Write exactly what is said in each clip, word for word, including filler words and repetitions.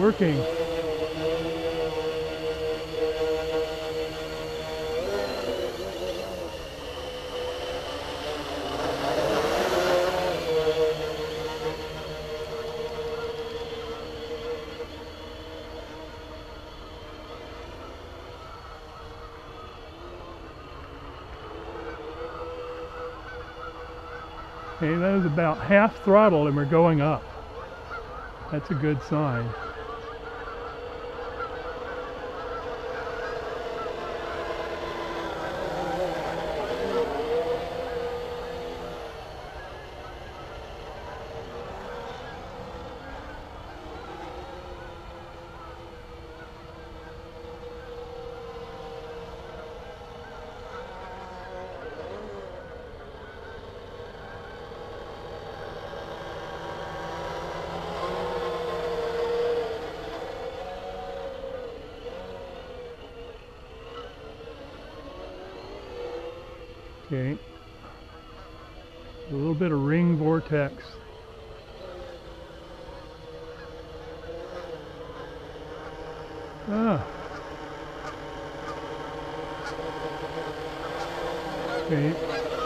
working. Okay, that is about half throttle and we're going up. That's a good sign. Okay, a little bit of ring vortex. Ah. Okay.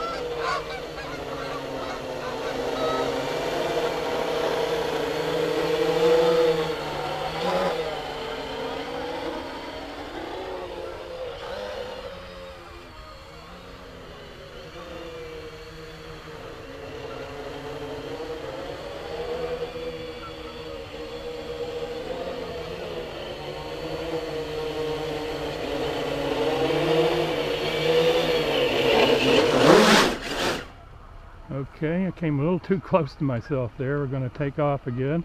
Okay, I came a little too close to myself there. We're going to take off again.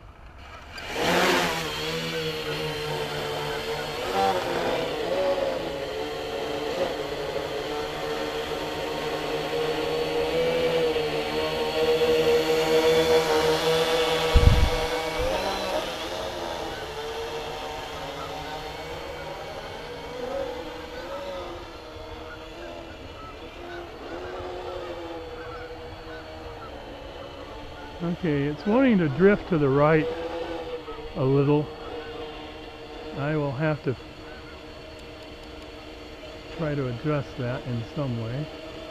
Okay, it's wanting to drift to the right a little. I will have to try to adjust that in some way.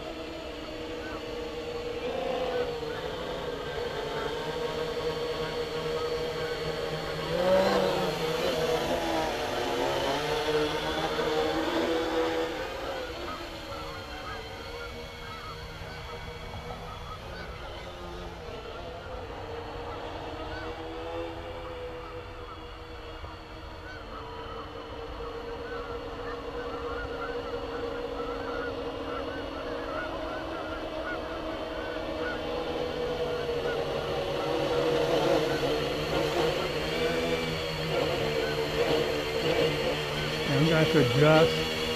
I'm going to have to adjust.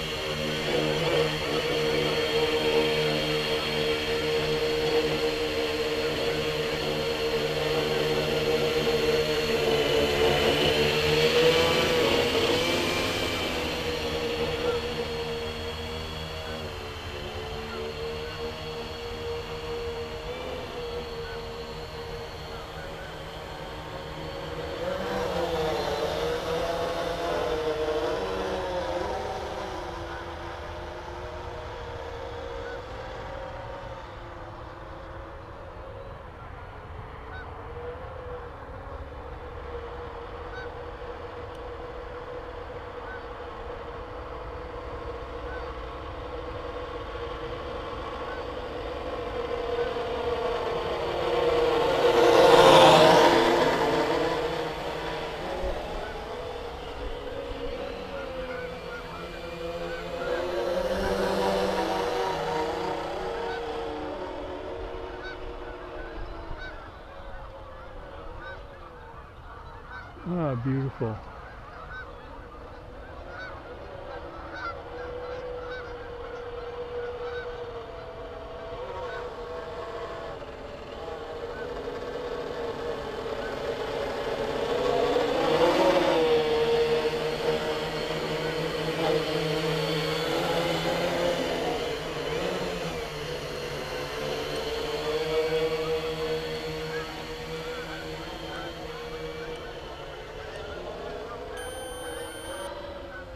Ah, beautiful.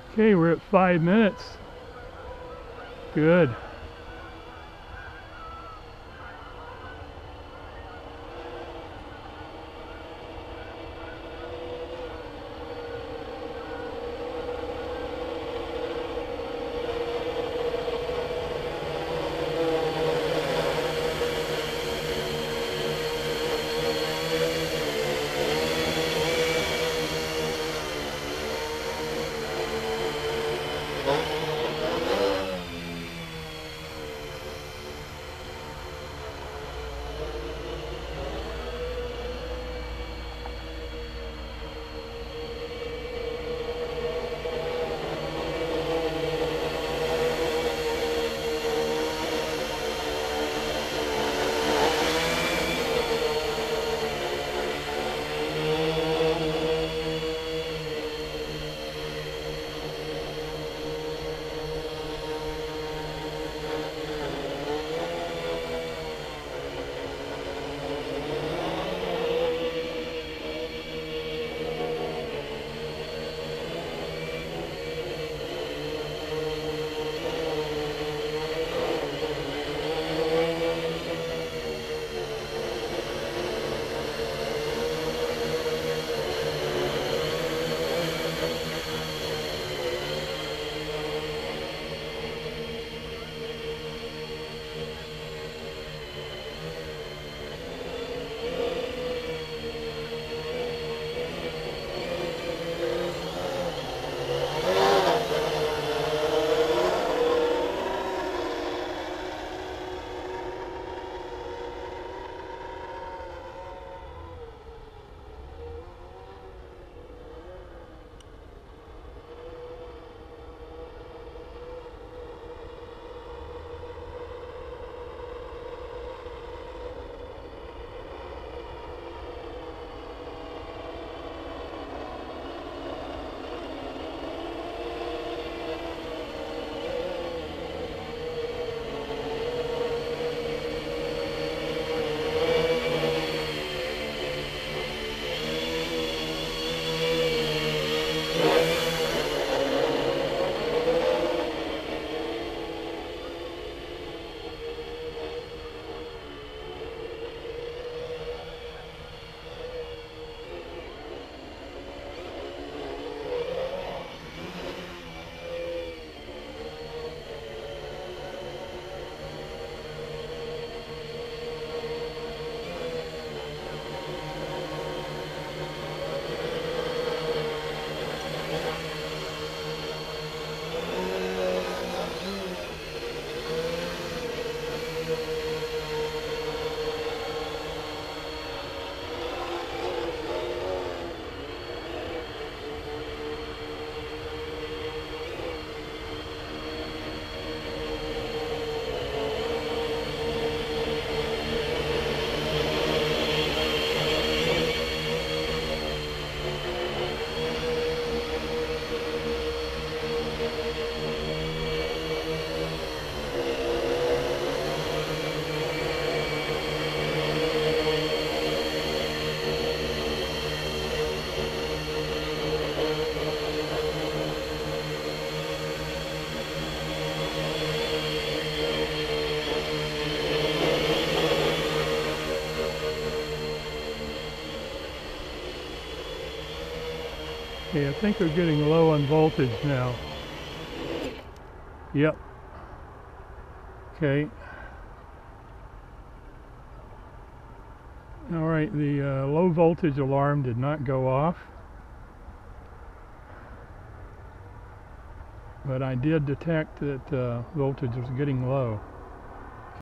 Okay, we're at five minutes. Good. Okay, I think we're getting low on voltage now. Yep. Okay. All right, the uh, low voltage alarm did not go off, but I did detect that uh, voltage was getting low.